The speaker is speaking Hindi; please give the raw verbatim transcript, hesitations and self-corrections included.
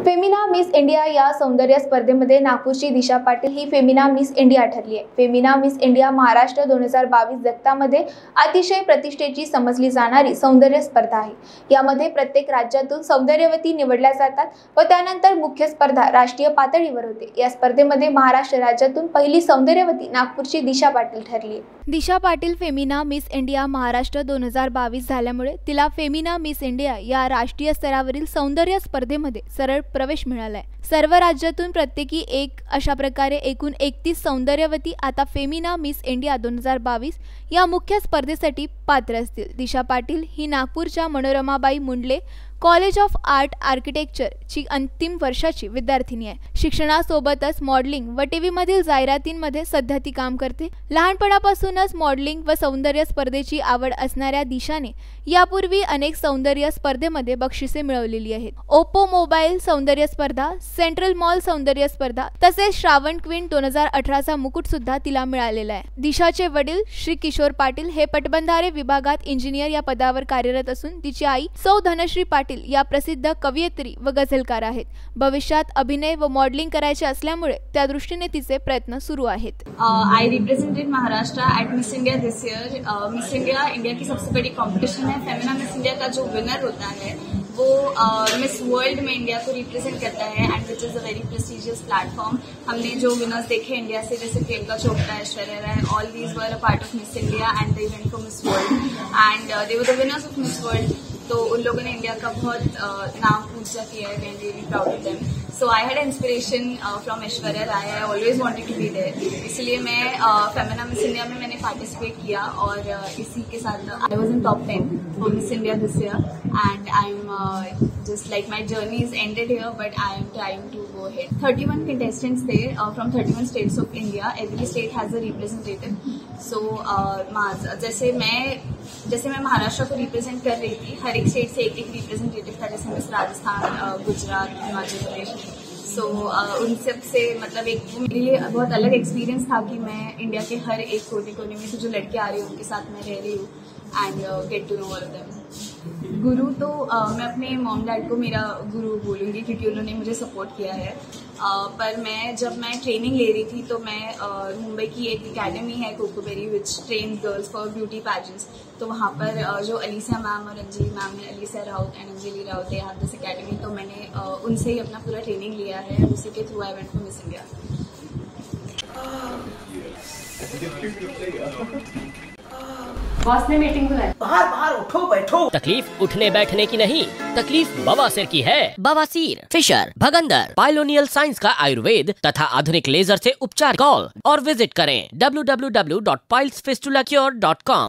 फेमिना मिस इंडिया या सौंदर्य स्पर्धेमध्ये नागपूरची दिशा पाटील ही फेमिना मिस इंडिया ठरली आहे। फेमिना मिस इंडिया महाराष्ट्र दोन हजार बावीस जगतामध्ये अतिशय प्रतिष्ठेची समजली जाणारी सौंदर्य स्पर्धा आहे। यामध्ये प्रत्येक राज्यातून सौंदर्यवती निवडल्या जातात व त्यानंतर मुख्य स्पर्धा राष्ट्रीय पातळीवर होते। या स्पर्धेमध्ये महाराष्ट्र राज्यातून पहिली सौंदर्यवती नागपूरची दिशा पाटील ठरली। Disha Patil Femina Miss India Maharashtra दोन हजार बावीस झाल्यामुळे तिला फेमिना मिस इंडिया या राष्ट्रीय स्तरावरील सौंदर्य स्पर्धेमध्ये सरळ प्रवेश मिळालाय। सर्व राज्यातून प्रत्येकी एक अशा प्रकारे एकूण एकतीस सौंदर्यवती आता फेमिना मिस इंडिया दोन हजार बावीस या मुख्य स्पर्धेसाठी पात्र असतील। दिशा पाटील ही नागपूरच्या Manoramabai Mundle college of art architecture ची अंतिम वर्षाची विद्यार्थिनी आहे। शिक्षणासोबतच मॉडेलिंग व टीव्ही मधील जाहिरातींमध्ये सध्या ती काम करते। लहानपणापासूनच मॉडेलिंग व सौंदर्य स्पर्धेची आवड असणाऱ्या दिशाने यापूर्वी अनेक सौंदर्य स्पर्धेमध्ये बक्षिसे मिळवलेली आहेत। ओप्पो मोबाईल सौंदर्य स्पर्धा, सेंट्रल मॉल सौंदर्य स्पर्धा तसेच श्रावण क्वीन दोन हजार अठरा चा मुकुट सुद्धा तिला मिळालेला आहे। दिशाचे वडील श्री किशोर पाटील हे पटबंधारे विभागात इंजिनियर या पदावर कार्यरत असून तिची आई सौ धनश्री पाटील या प्रसिद्ध कवयित्री व गझलकार आहेत। भविष्यात अभिनय व मॉडेलिंग करायचे असल्यामुळे त्या दृष्टीने तिचे प्रयत्न सुरू आहेत। I represented Maharashtra at Miss India this year. Miss India India की सबसे बड़ी कंपटीशन है। फेमिना मिस इंडिया का जो विनर होता है वो मिस वर्ल्ड में इंडिया को रिप्रेजेंट करता है and which is a very prestigious platform. हमने जो विनर्स देखे इंडिया से, जैसे Priyanka Chopra, Aishwarya Rai, all these were a part of Miss India and they went for Miss World and they were the winners of Miss World. तो उन लोगों ने इंडिया का बहुत नाम ऊंचा किया है। We are really proud of them. So I had inspiration from Aishwarya Rai. I always wanted to be there, इसलिए मैं फेमिना मिस इंडिया में मैंने पार्टिसिपेट किया और uh, इसी के साथ I was in top ten for Miss India this year and I am just like my journey is ended here but I am trying to go ahead. thirty-one contestants थे from thirty-one states of India. Every state has a representative. So जैसे मैं जैसे मैं महाराष्ट्र को रिप्रेजेंट कर रही थी, हर एक स्टेट से एक एक रिप्रेजेंटेटिव था। जैसे Miss Rajasthan, Gujarat, Himachal Pradesh. So so, उन सब से मतलब एक मेरे लिए बहुत अलग एक्सपीरियंस था कि मैं इंडिया के हर एक कोने कोने में से जो लड़के आ रही हूँ उनके साथ मैं रह रही हूँ and get to know all of them. गुरु तो uh, मैं अपने मॉम डैड को मेरा गुरु बोलूँगी क्योंकि उन्होंने मुझे सपोर्ट किया है। uh, पर मैं जब मैं ट्रेनिंग ले रही थी तो मैं uh, मुंबई की एक एकेडमी है Cocoberry which train girls for beauty pageants. तो वहाँ पर uh, जो अलीसा मैम और अंजलि मैम ने, Alisa Raut and Anjali Raut they have this academy, तो मैंने uh, उनसे ही अपना पूरा ट्रेनिंग लिया है। उसी के through I went for Miss India. Boss ने मीटिंग बुलाई। बाहर बाहर उठो बैठो। तकलीफ उठने बैठने की नहीं, तकलीफ बवासीर की है। बवासीर, फिशर, भगंदर, पाइलोनियल साइंस का आयुर्वेद तथा आधुनिक लेजर से उपचार। कॉल और विजिट करें W W W dot piles fistula cure dot com.